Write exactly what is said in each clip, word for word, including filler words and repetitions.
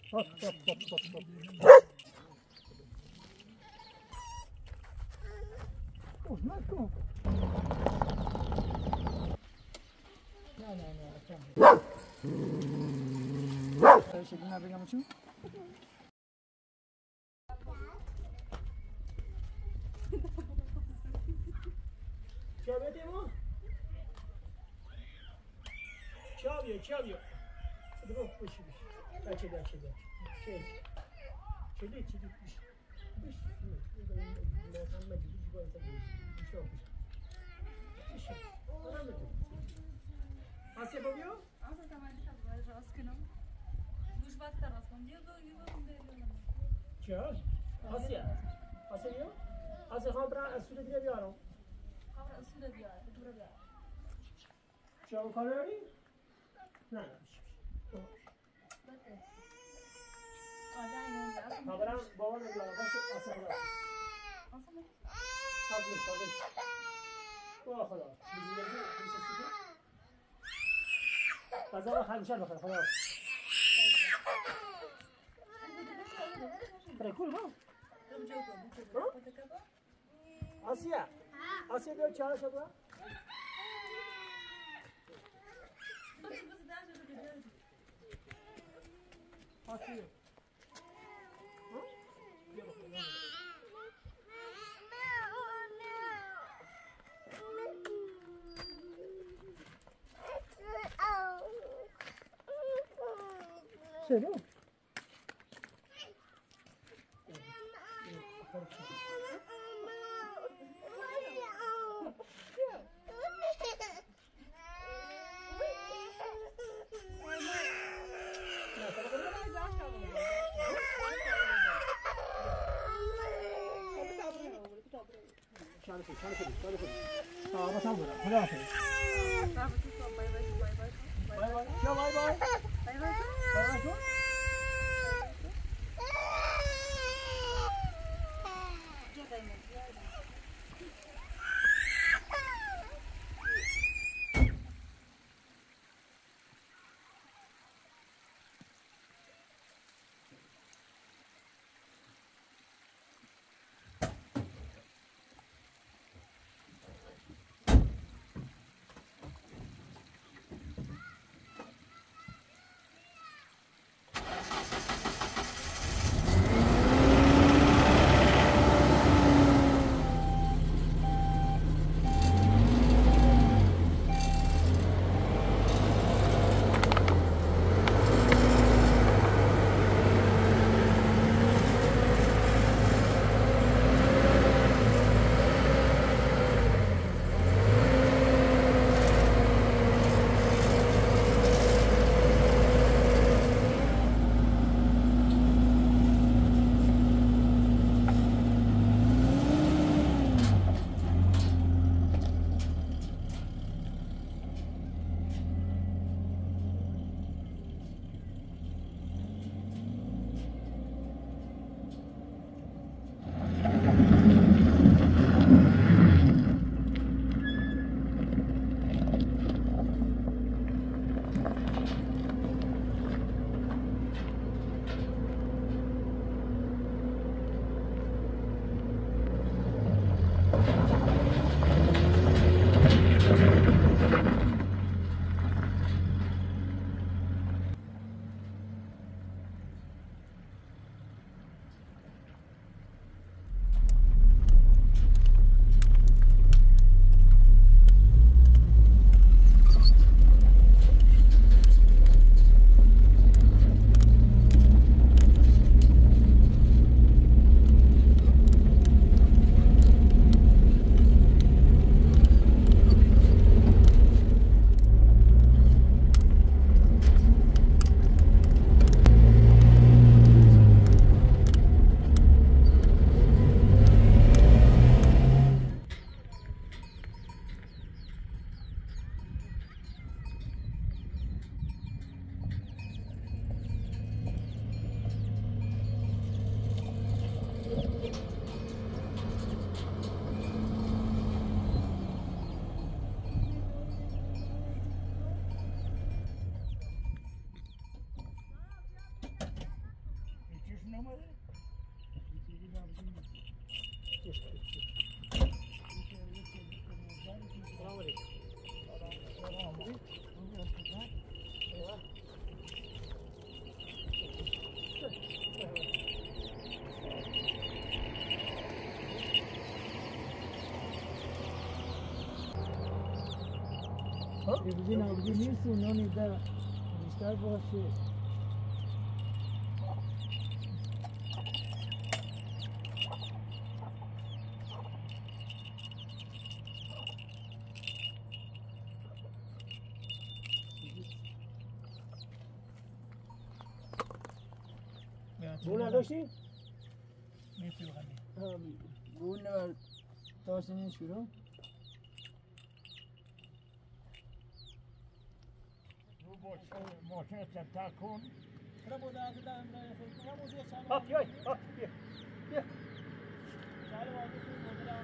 Stop, stop, stop, stop, stop. Oh, nice, come on. No, no, no, I can't. So, should you not bring up a shoe? Çabiye değil mi o? Çabiye, çabiye. Hadi bak, bu işi bir. Kaçı da, kaçı da. Şey, çeli, çeli, bir şey. Bir şey. Burada yine kalma gibi bir şey olsa bir şey olmuş. Bir şey. Önemli değil. Asya bakıyor? Asya tamam, tamam, raskınım. Duş battı raskın. Diyor da, diyor da, diyor da. Çal. Asya. Asya diyor? Asya خبر اصول دیگه بیارم. خبر اصول بیار. دور بیار. چاو کاری؟ نه نه. خبرم بابا نمیاد. باشه اصلا نه. اصلا نه. تابلت تابلت. با خدا. میگیری میشه چی؟ غذا همیشه بخیر خدا. برکول ها. آسیا آسیا بیا چهار شد و آسیا چرا؟ چند کنید چند کنید چند کنید آه با تمام برم خدا حافظ بای بای بای بای بای بای بای بای بای بای بای بگوزی نبودی نیست و نانی ده بیشتر باشه بو نداشتی؟ میتونی بخندی بو نبر داشتنی شروع ماشین تر کن چرا بوده از ده امرای خیلی کنم موزی چند هاپ بیای هاپ بیا بیا چند وارد کنی موزی رو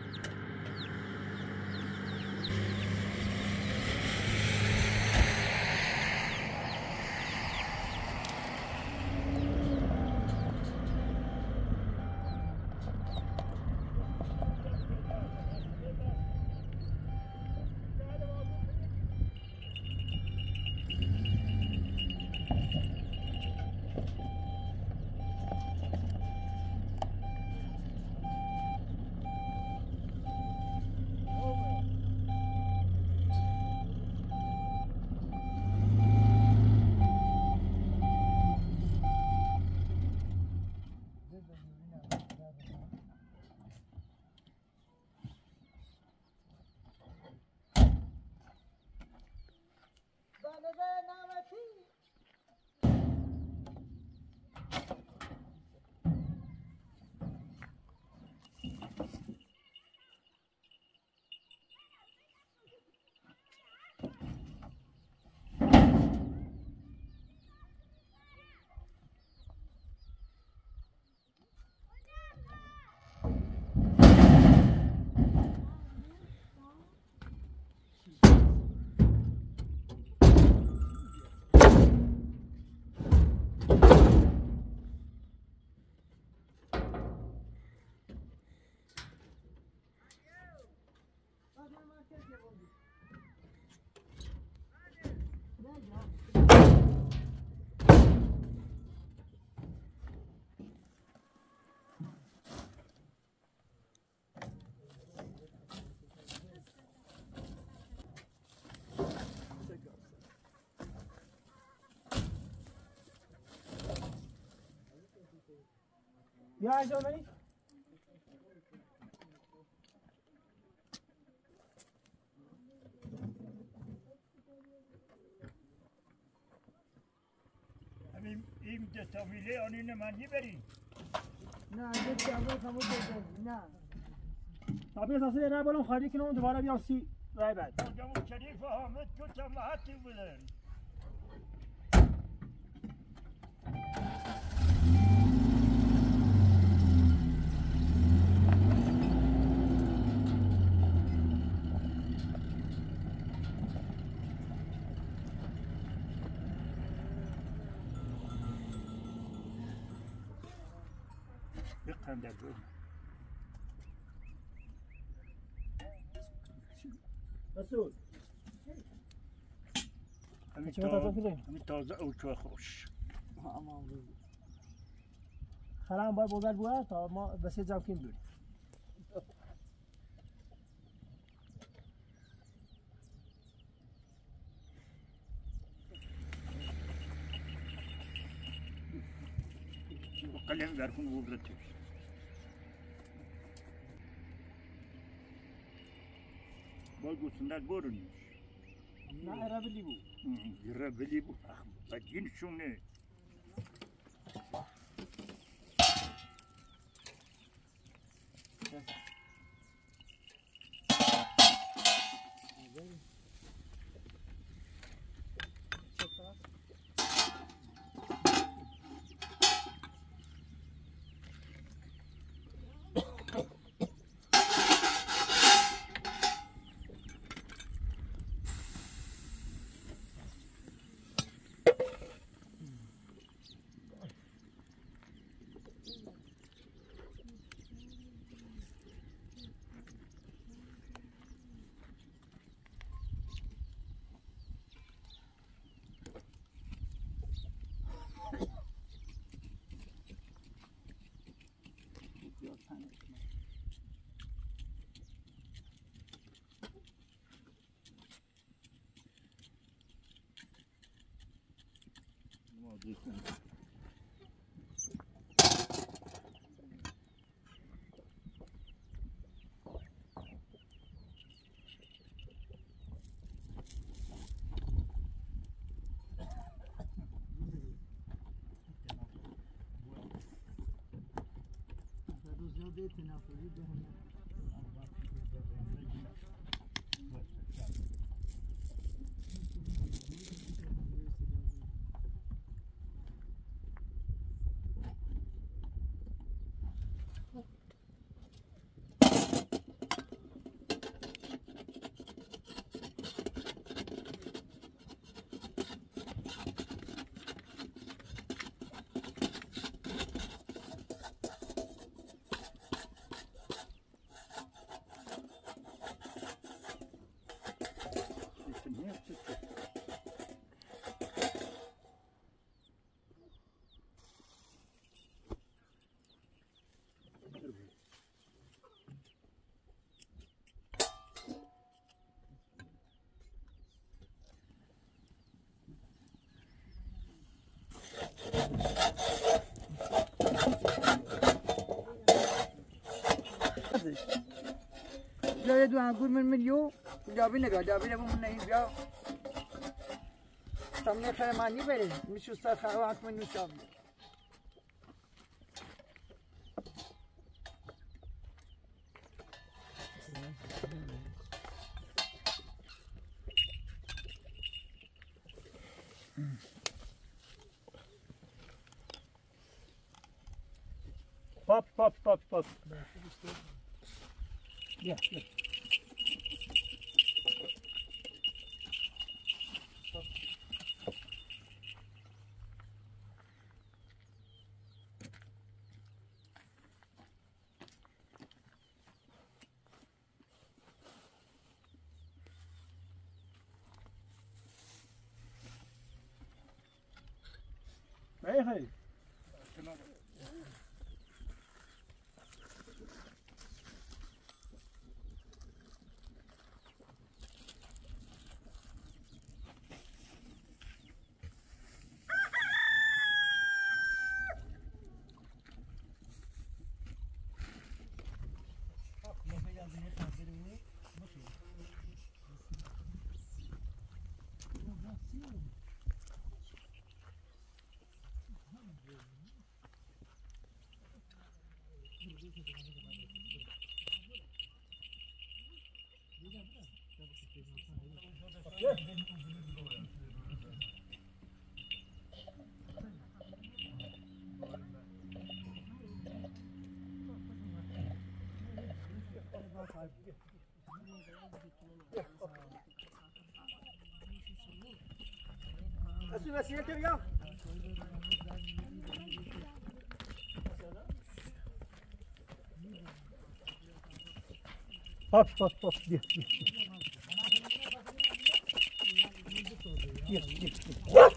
بیا انجام بدید همین این دستامیله آنین منی بریم نه یه جواب کمو بزنی نه تابی اساسی رای بالون خالی کنم دوباره بیام سی رای بعد آدم شریف و حامد دو تا محطی بودن بخنده دو مسعود همین چه تازه تازه بزنیم همین تازه او چه خوش اما خرم باید بزرگ بود تا ما بسیار جمع کنیم بریم قلم برکن بودتش باید گوسندر برونیش نه ارابلی بود ربلی بود بدین شونه جای دو انگور من میلیو جابی نگاه جابی نبود من نهی بیا تمنی خیلی معنی بره میشوسته خیلی وقت من نوشابی Pop, pop, pop, pop. Yeah, yeah. Hey, hey. Asıl vesile tabii ya. Pop, pop, pop. Gir, gir, gir. Gir, gir, gir.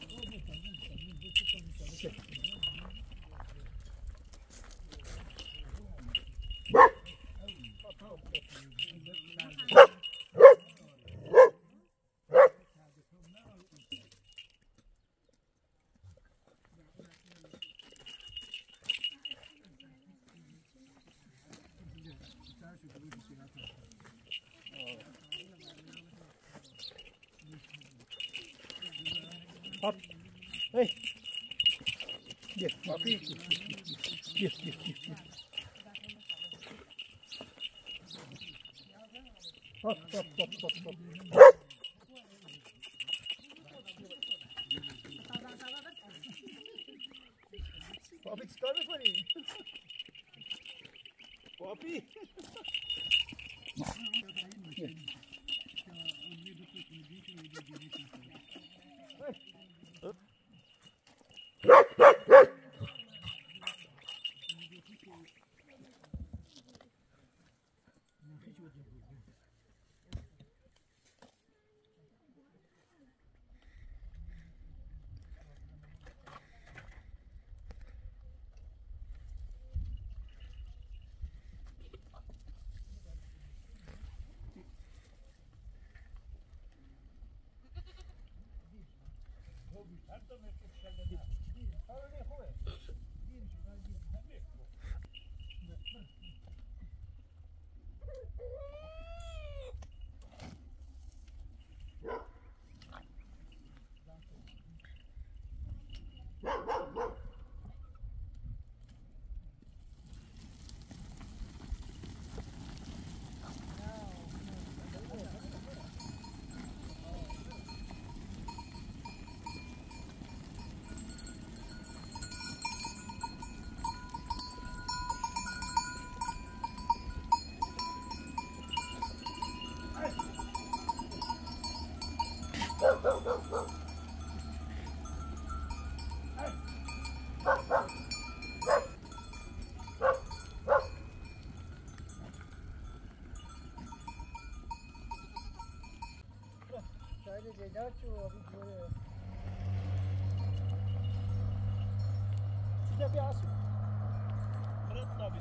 Hop. Hey. Gir, papi. Gir, gir, gir, gir, gir. Hop, hop, hop, hop, hop. Papi çıkar mı parayı? Papi. شاید جدار چو آبی جوره چیزا بیا آسو خرد نابی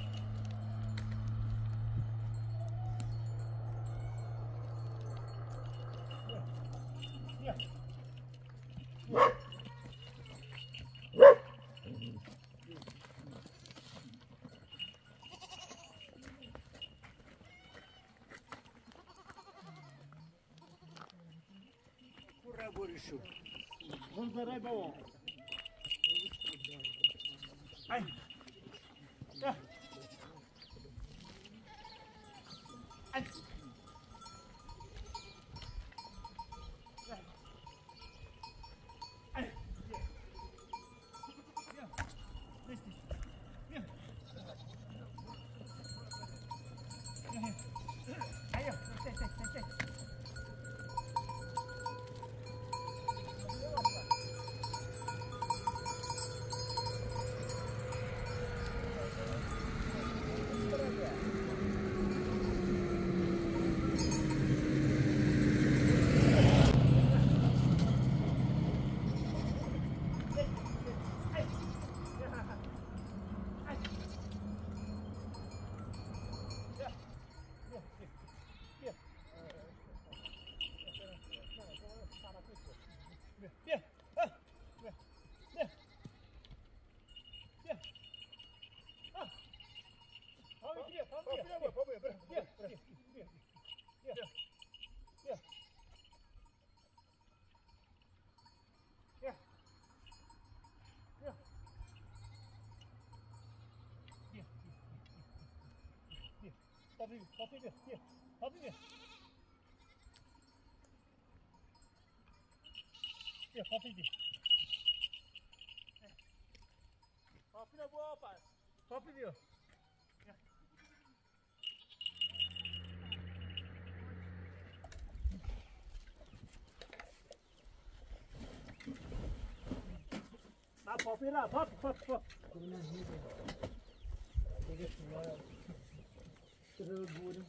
بیا بیا Шо? Вон зарай баво. Ай. Да. Ай. Да. Ай. Я. Лезь. Я. Ай, стой, стой, стой, стой. Hadi bir, hadi bir, gel. Hadi bir. Gel, hadi bir. Fatima bu apa? Hadi diyor. Gel. Na Fatima, pop, pop, pop. Kuruna niye böyle? Gel şuraya. Şuraya vurun.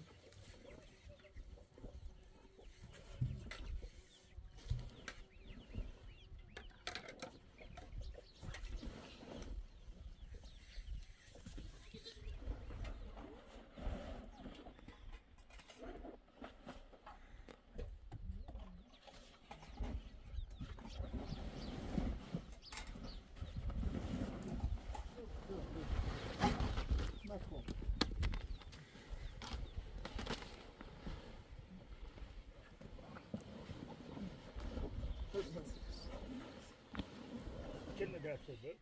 Kendine derse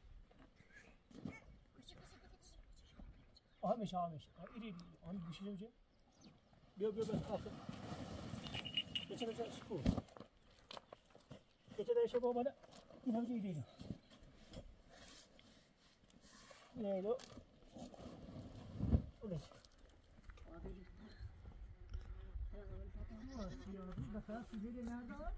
Ahmet Ahmet. İri iri. Hani düşününce. Biyo biyo ben kalktım. Geçen geçen şu. Geçen de şey bu bana. İnanıcı iriydi. Neydi o? Öyle. Bakalım size de nerede var?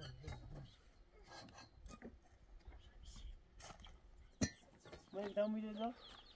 من دام میدم.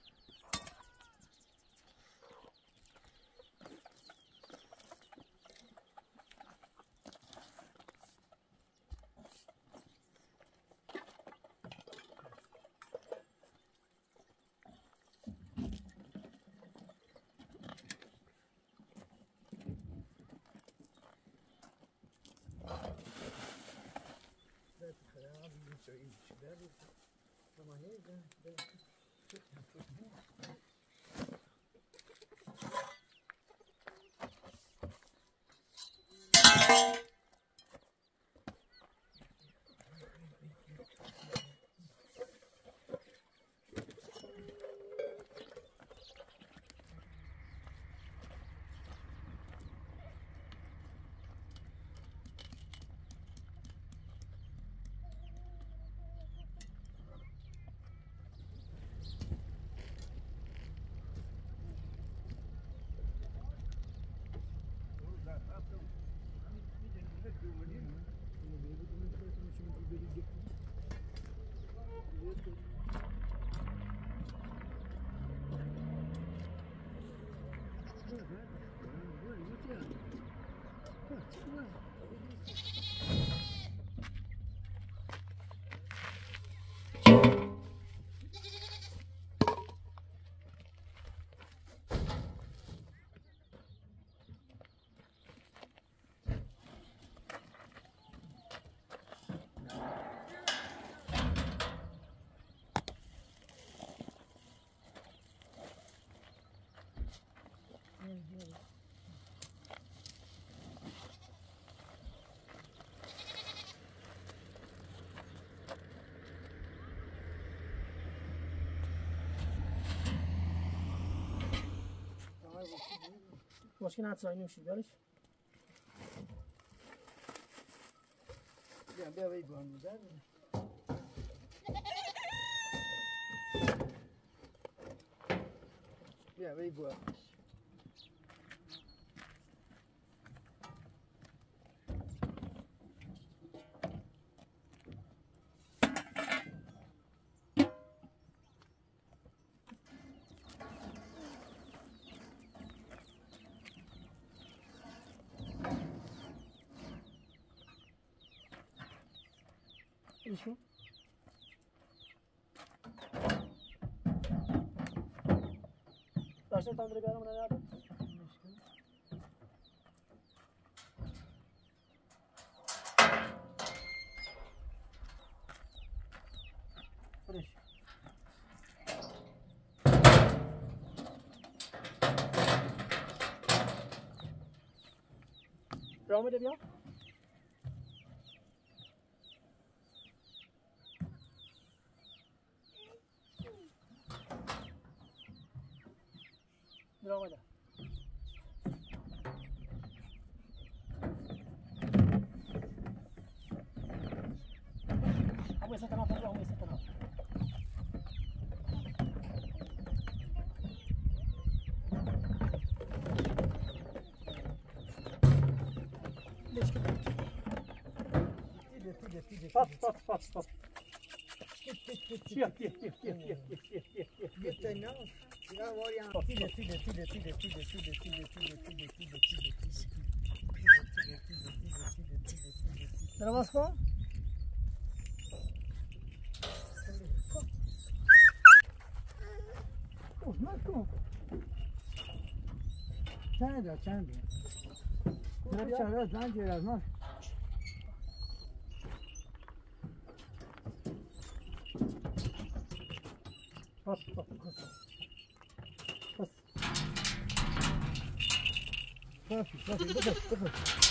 مشکل نداره نمیشه بیارش. بیا بیا بیا بیا میذاره. بیا بیا بیا. ایشون داشته تندره بیارم ندارم. فرش راه میده بیا. راه میده. همه سه طرف راه همه سه طرف. Pop, pop, pop, pop. Here, here, here, here, here, here, here, here, here. Good enough. You know what you Pop, feed pop. it, feed it, feed it, feed it, feed it, feed it, feed it, feed it, feed it, feed it, feed it, feed it. Teraz was kon? Oh, not cool. چند دار چند دار نه چرا زن جیر از من Pas, pas, pas. Pas. Pafi, pafi, بده بده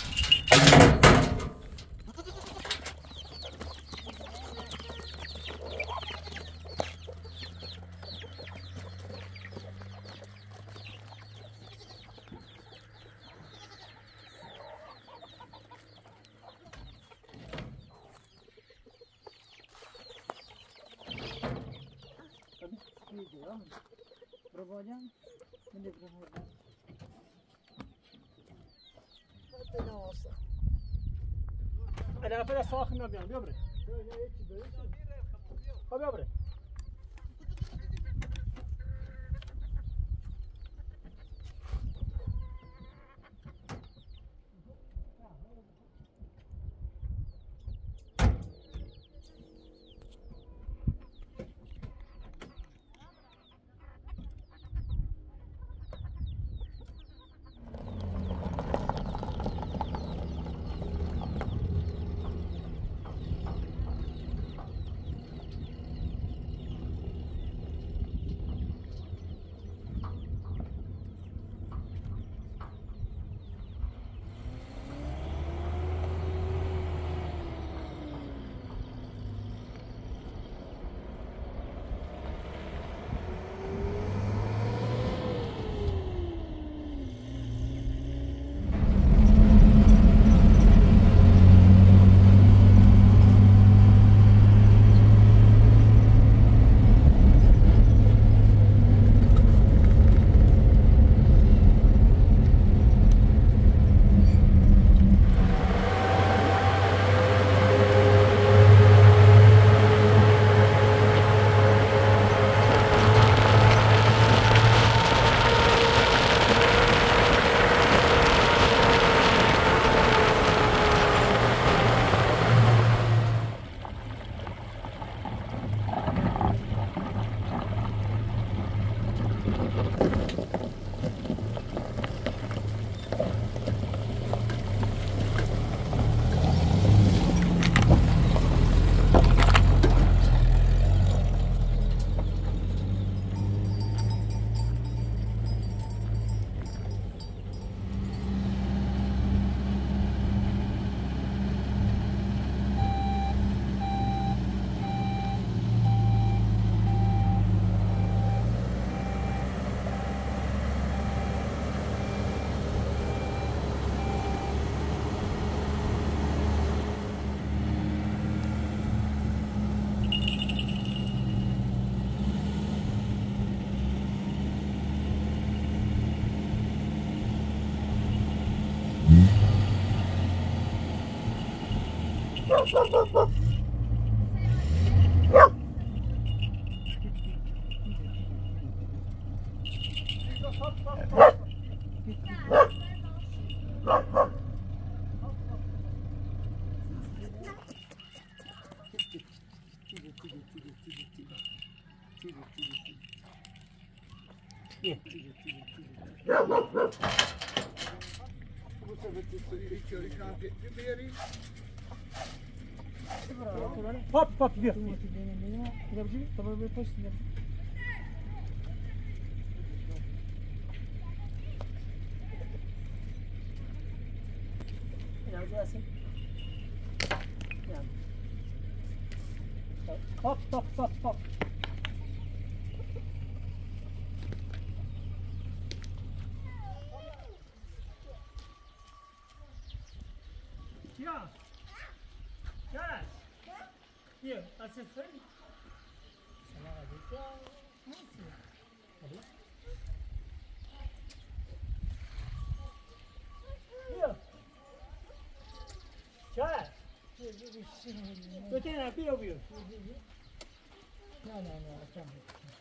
Проводим. Или проводим. Это не оса. انا فعلا ساخن نمیام بیا بره بیا بره Hop hop gidiyor. Tamam bir post. Ya gelsin. Hop hop hop hop. Ya. Gel. Here, assistant. Here. Gel. Ötene yapıyor bu. No, no, no, I can't.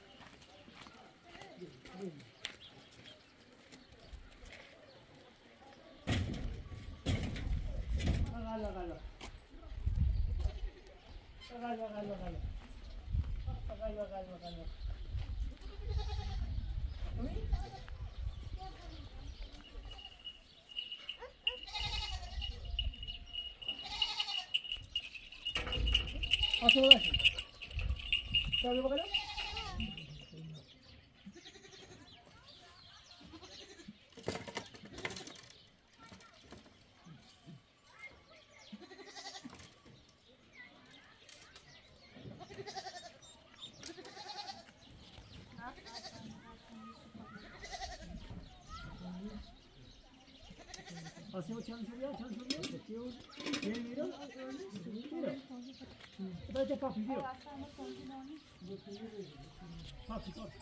Galo, galo. Galo, galo, galo. Galo, galo, galo. Asıl ulaşın. Şöyle bakalım. Asıl çalışıyor, çalışıyor. Bakıyor. Geri veriyor. Veriyor. Dajte papi, dio. Papi, papi.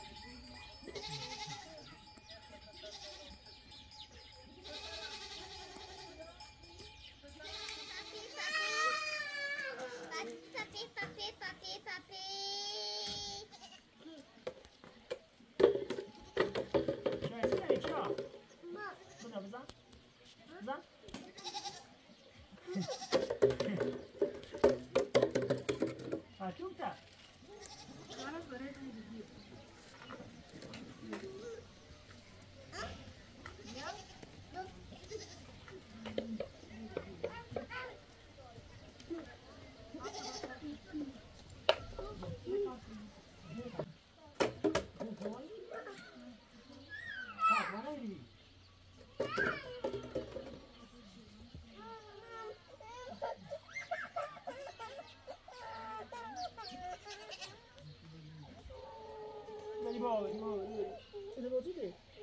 Di bawah, di bawah. Sini bawa sini.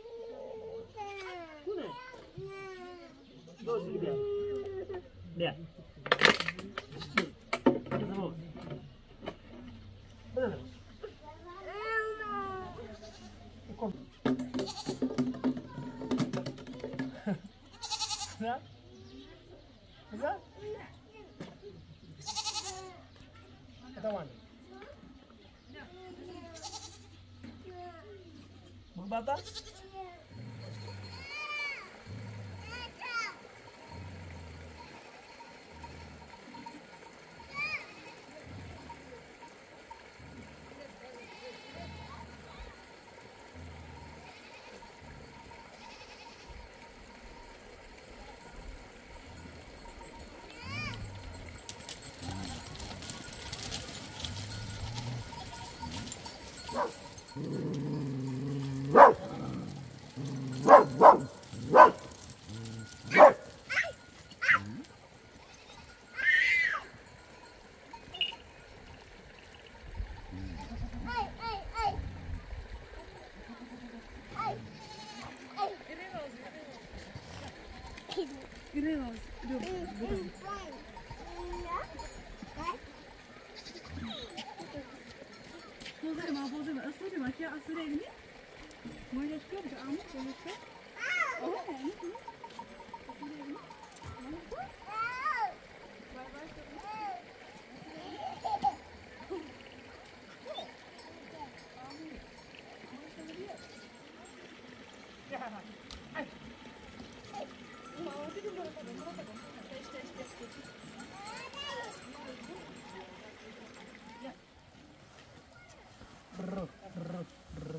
Mana? Bawa sini dia. Dia. Ada sama. Mana? Kom. Bisa? Bisa? Ketahuan. Bata? Giriwas. Aduh, bukan. Pozor, ma pozor. Asli mi? Makia asli ini? Mau lihat ke? Bukan amu, mau lihat ke? Oh, ini. Asli ini. Mana tu? Bye bye. Brr, brr, brr.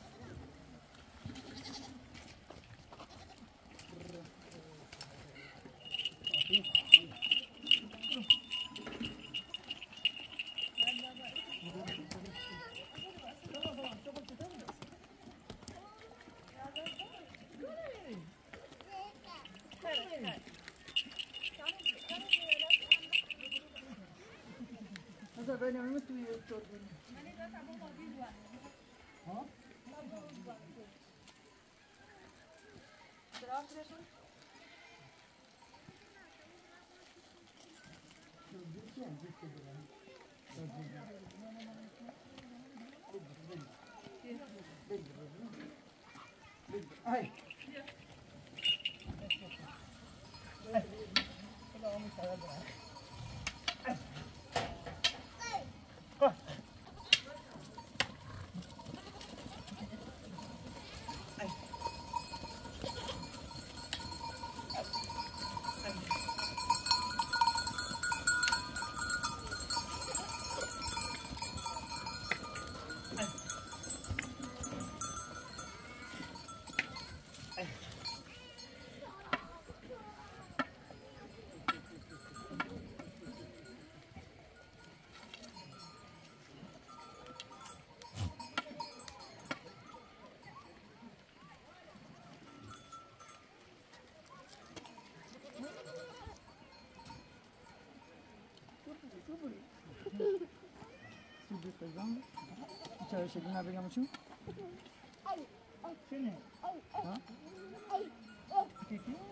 Masa banyak orang tu yang tu. Hah? Hai. Sudah pegang. Cara sedang nak pegang macam? Sini. Ha? Kiki.